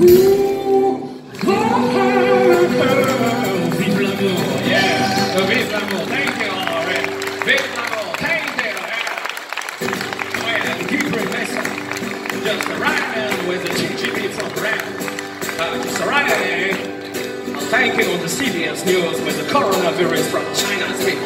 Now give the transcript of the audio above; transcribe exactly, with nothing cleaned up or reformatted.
Ooh, oh, vive l'amour, yeah, vive l'amour, thank you already, vive l'amour, thank you, yeah. Oh yeah, the Hebrew lesson, just a rhyming with the teaching me from around, uh, just a rhyming, I'm thanking on the C B S News with the coronavirus from China,